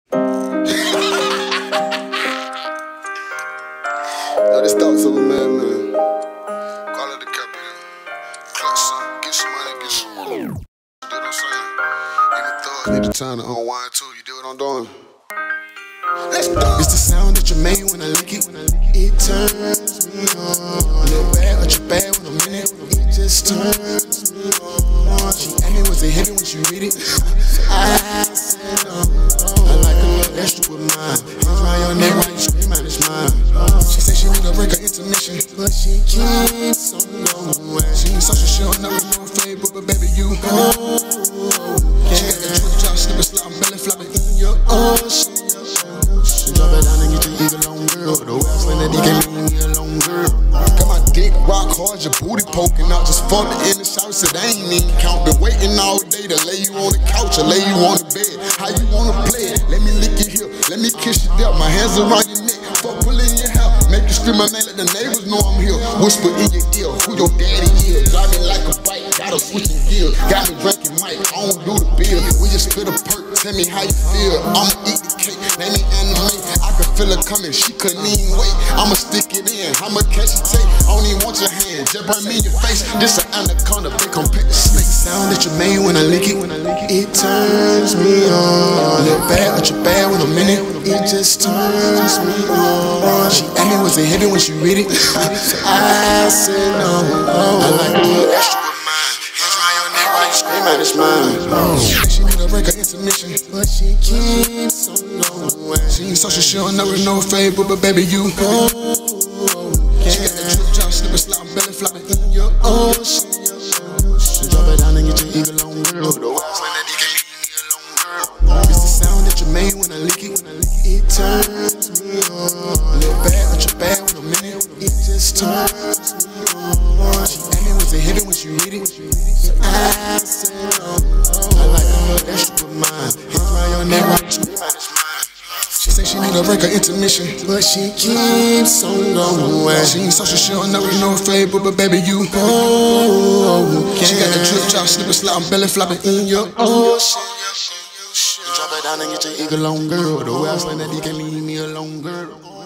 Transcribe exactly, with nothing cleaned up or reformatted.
Yo, this thoughts of a madman. Call it the capital. Clutch some, get some money, get some money. You know what I'm saying? Even thugs need the time to unwind too. You do what I'm doing? Let's go. It's the sound that you made when I lick it. It turns me on. Little bad, but you bad when I'm in it. It just turns me on. She asked me was it heavy when she read it. I said no. I like a little extra with mine. Hands around your neck while you scream out it's mine. She said she need a break of intermission, but she keeps on going. She ain't social, she don't know it's no favor, but baby you go. She got the truth, try to slip and slide, belly flopping in your ocean. Drop it down and get your eagle on, girl. The west when that D can leave me alone, girl. Got my dick rock hard, your booty poking out. Just fucked it in the shower, said I ain't even count. Been waiting all day to lay you on the couch or lay you on the bed. How you wanna play it? Let me lick your hip, let me kiss your there. My hands around your neck, fuck pulling your hair. Make you scream my name, let the neighbors know I'm here. Whisper in your ear, who your daddy is. Drive me like a bike, got a switching gears. Got me drinking Mike, I don't do the bill. We just spit a perk, tell me how you feel. I'ma eat the cake, name me anime. I can feel her coming, she couldn't even wait. I'ma stick it in, I'ma catch your tape. I don't even want your hand, just burn me in your face. This an anaconda, big compact snake. Sound that you made when I lick it, it turns me on. Little bad, but you bad when I'm in it. It just turns me on. She asked me was it heavy when she read it. I said no. I like a little extra with mine. Hands around your neck while you scream out it's mine. She need a break of intermission, but she keeps on going. She ain't social, she don't know it's no favor, but baby you go. She got the truth, try to slip and slide, belly flopping in your ocean. Drop it down and get your eagle on, girl. The west when that D can leave me alone, girl. It's the sound that you made when I lick it. It turns me on. Little bad, but you bad when I'm in it. It just turns me on. She asked me was it heavy when she read it. I said no. I like a little extra with mine. Hands around your neck while you scream out it's mine. She say she need a break of intermission, but she keeps on going. She ain't social, she don't know it's no favor, but baby you go. She got the drip, try to slip and slide, belly flopping in your ocean. Drop it down and get your eagle on, girl. The west when that D can leave me alone, girl.